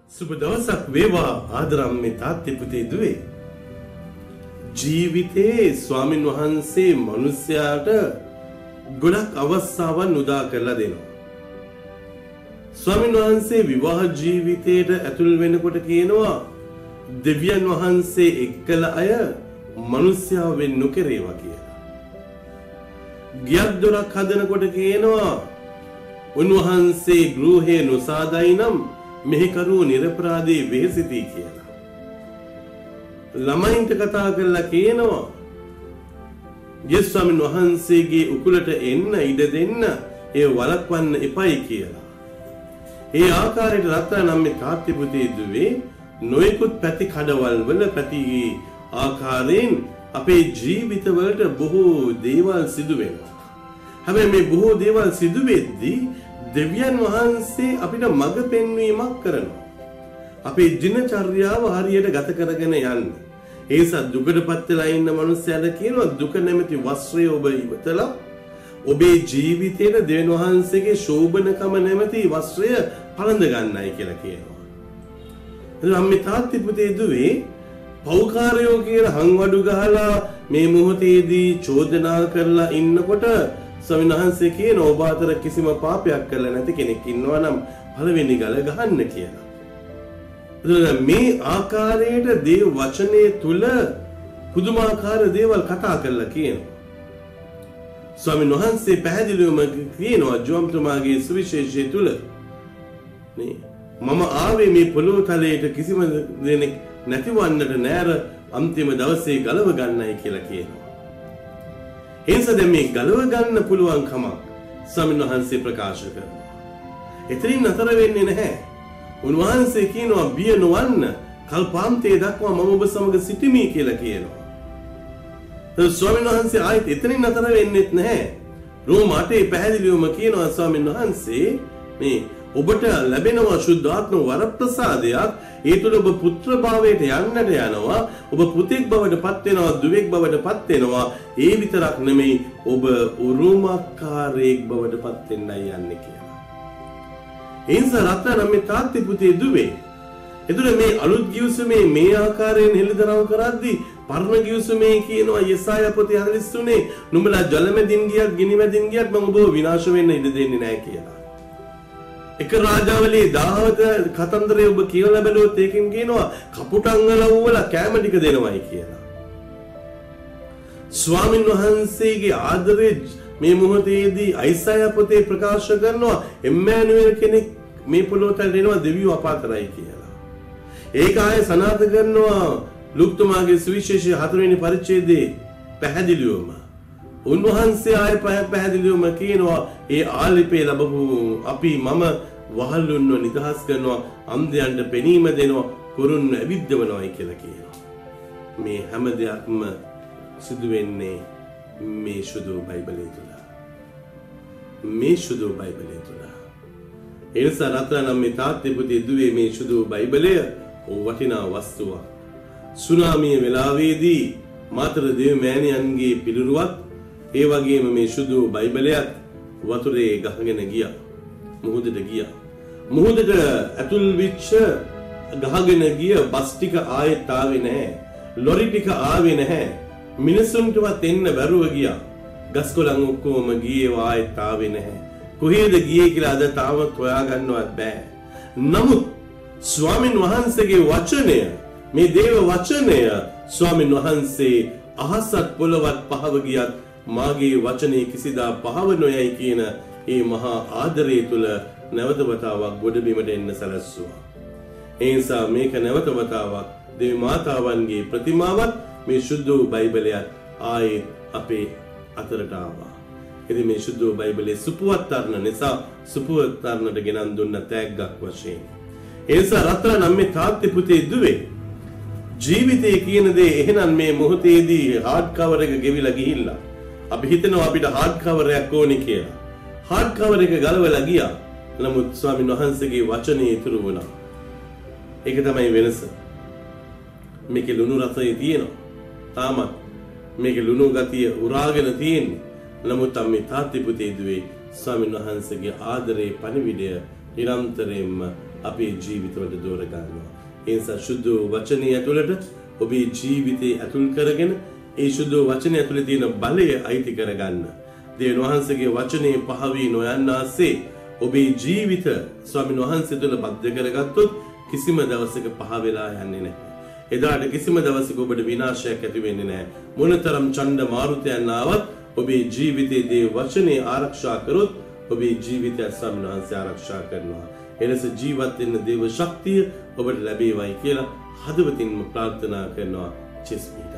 සුබ දවසක් වේවා ආදරම්මේ තාත්තේ පුතේ දුවේ. ජීවිතේ ස්වාමින් වහන්සේ මිනිසයාට ගොඩක් අවස්ථාවන් උදා කරලා දෙනවා. ස්වාමින් වහන්සේ විවාහ ජීවිතයට ඇතුල් වෙනකොට කියනවා දෙවියන් වහන්සේ එක්කල අය මිනිසයා වෙන්න නොකරේවා කියලා. ගියක් දොරක් හදනකොට කියනවා උන්වහන්සේ ගෘහේ නොසාදයි නම් මෙහෙකරුවෝ නිරපරාධී වෙහෙසිතී කියලා. ළමයින්ට කතා කරලා කියනවා යේසුස් ස්වාමීන් වහන්සේගේ උකුලට එන්න ඉඩ දෙන්න ඒ වළක්වන්න එපයි කියලා. ඒ ආකාරයට රත්නම් මේ තාත්ති පුතේ දුවේ නොයෙකුත් පැති කඩවල් වල පැති ආකාරයෙන් අපේ ජීවිතවලට බොහෝ දේවල් සිදු වෙනවා. හැබැයි මේ බොහෝ දේවල් සිදු වෙද්දී දෙවියන් වහන්සේ අපිට මඟ පෙන්වීමක් කරනවා. අපේ දිනචර්යාව හරියට ගත කරගෙන යන්න. ඒසත් දුකටපත් වෙලා ඉන්න මනුස්සයලා කියනවා දුක නැමැති වස්ත්‍රය ඔබ ඉවතලා ඔබේ ජීවිතේට දෙවියන් වහන්සේගේ ශෝභනකම නැමැති වස්ත්‍රය පළඳ ගන්නයි කියලා කියනවා. එතන අම්මේ තාත්ති පුතේ දුවේ පෞකාරයෝ කියලා හංවඩු ගහලා මේ මොහොතේදී චෝදනා කරලා ඉන්නකොට ස්වාමීන් වහන්සේ කියන ඔබ අතර කිසිම පාපයක් කරලා නැති කෙනෙක් ඉන්නවා නම් පළවෙනි ගල ගහන්න කියලා. මේ ආකාරයට දේව වචනේ තුල පුදුමාකාර දේවල් කතා කරලා කියනවා. ස්වාමීන් වහන්සේ පැහැදිලිවම කියනවා ජෝම්තුමාගේ සුවිශේෂය තුල නේ මම ආවේ මේ පොළොව තලයට කිසිම දෙයක් නැතිවන්නට නෑර අන්තිම දවසේ ගලව ගන්නයි කියලා කියනවා. එනිසා මේ ගලව ගන්න පුළුවන් කමක් ස්වාමීන් වහන්සේ ප්‍රකාශ කරනවා. එතනින් නතර වෙන්නේ නැහැ. උන්වහන්සේ කියනවා බිය නොවන්න කල්පාන්තයේ දක්වා මම ඔබ සමග සිටිමි කියලා කියනවා. ස්වාමීන් වහන්සේ ආයෙත් එතනින් නතර වෙන්නේත් නැහැ. රෝම 8 පැහැදිලිවම කියනවා ස්වාමීන් වහන්සේ මේ ඔබට ලැබෙනවා ශුද්ධාත්ම වරප්‍රසාදයක්. ඒ තුළ ඔබ පුත්‍ර භාවයට යන්නට යනවා. ඔබ පුතෙක් බවට පත් වෙනවා, දුවෙක් බවට පත් වෙනවා. ඒ විතරක් නෙමෙයි ඔබ උරුමකාරයෙක් බවට පත් වෙන්නයි යන්නේ කියලා. එනිසා රත්නම් මේ තාත්ති පුතේ දුවේ. එතකොට මේ අලුත් ගිවිසුමේ මේ ආකාරයෙන් හෙළිදරව් කරද්දී පරණ ගිවිසුමේ කියනවා යෙසායා පොතේ 43 නුඹලා ජලමැදින් ගියත් ගිනිමැදින් ගියත් මම ඔබ විනාශ වෙන්න ඉඩ දෙන්නේ නැහැ කියලා. එක රාජාවලේ 10ත කතන්දරය ඔබ කියලා බැලුවොත් ඒකෙන් කියනවා කපුටංගල වල කැම ටික දෙනවයි කියලා. ස්වාමින් වහන්සේගේ ආදරේ මේ මොහොතේදී අයිසායා පොතේ ප්‍රකාශ කරනවා එම්මැනුවෙල් කෙනෙක් මේ පොළොවට එනවා දෙවියෝ අපාතරයි කියලා. ඒක ආයේ සනාථ කරනවා ලුක්තුමාගේ සුවිශේෂය 4 වෙනි පරිච්ඡේදයේ පැහැදිලිවම. උන්වහන්සේ ආයේ පැහැදිලිවම කියනවා ඒ ආලිපේ ලැබපු අපි මම වහල්ුන්ව නිදහස් කරනවා අන්ධයන්ට පෙනීම දෙනවා කුරුන්ව ඇවිද්දවනවායි කියලා කියනවා. මේ හැම දෙයක්ම සිදු වෙන්නේ මේ සුදු බයිබලයේ තුල. මේ සුදු බයිබලයේ තුල. එනිසා රත්නම් මේ තාත්තේ පුතේ දුවේ මේ සුදු බයිබලය වටිනා වස්තුවක්. සුනාමිය වෙලාවේදී මාතර දේව මෑණියන්ගේ පිළිරුවක් ඒ වගේම මේ සුදු බයිබලයත් වතුරේ ගහගෙන ගියා. මුහුදට ගියා. මුහුදට ඇතුල් වෙච්ච ගහගෙන ගිය බස් ටික ආයෙත් ආවේ නැහැ. ලොරි ටික ආවේ නැහැ. මිනිසුන්ටවත් එන්න බැරුව ගියා. ගස්කොළන් ඔක්කොම ගියේ ආයෙත් ආවේ නැහැ. කොහෙද ගියේ කියලා අද තාමත් හොයාගන්නවත් බෑ. නමුත් ස්වාමින් වහන්සේගේ වචනය මේ දේව වචනය ස්වාමින් වහන්සේ අහසත් පොළවත් පහව ගියත් මාගේ වචනේ කිසිදා පහව නොයයි කියන ඒ මහා ආදරය තුල නැවත වතාවක් ගොඩබිමට එන්න සැලැස්සුවා. ඒ නිසා මේක නැවත වතාවක් දෙවි මාතාවන්ගේ ප්‍රතිමාවත් මේ සුද්ධ බයිබලයත් ආයේ අපේ අතරට ආවා. ඉතින් මේ සුද්ධ බයිබලයේ සුපුවත්තරන නිසා සුපුවත්තරනට ගෙනන් දුන්න තෑග්ගක් වශයෙන්. ඒ නිසා රත්නම් මේ තාත්ති පුතේ දුවේ ජීවිතය කියන දේ එහෙනම් මේ මොහොතේදී හાર્ඩ් කවර් එක ගෙවිලා ගිහිල්ලා අපි හිතනවා අපිට හાર્ඩ් කවර් එකක් ඕනේ කියලා. හાર્ඩ් කවර් එක ගලවලා ගියා. නමුත් ස්වාමීන් වහන්සේගේ වචනේ ඉතුරු වුණා. ඒක තමයි වෙනස. මේකේ ලුණු රසය තියෙනවා. තාමත් මේකේ ලුණු ගතිය උරාගෙන තියෙන්නේ. නමුත් මේ තාත්ති පුතේ දුවේ ස්වාමීන් වහන්සේගේ ආදරේ පණිවිඩය නිරන්තරයෙන්ම අපේ ජීවිතවලට දෝර ගන්නවා. ඒ නිසා සුද්ධ වචනේ ඇතුළට ඔබේ ජීවිතේ ඇතුල් කරගෙන ඒ සුද්ධ වචනේ ඇතුළේ තියෙන බලය අයිති කරගන්න. දෙවියන් වහන්සේගේ වචනේ පහ වී නොයන්නාසේ ඔබේ ජීවිත ස්වාමීන් වහන්සේ තුළ බද්ධ කරගත්තොත් කිසිම දවසක පහ වෙලා යන්නේ නැහැ. එදාට කිසිම දවසක ඔබට විනාශයක් ඇති වෙන්නේ නැහැ. මොනතරම් ඡණ්ඩ මාරුතයන් ආවත් ඔබේ ජීවිතයේ දේ වචනේ ආරක්ෂා කරොත් ඔබේ ජීවිතය ස්වාමීන් වහන්සේ ආරක්ෂා කරනවා. එලෙස ජීවත් වෙන්න දේව ශක්තිය ඔබට ලැබේවයි කියලා හදවතින්ම ප්‍රාර්ථනා කරනවා. චෙස්මි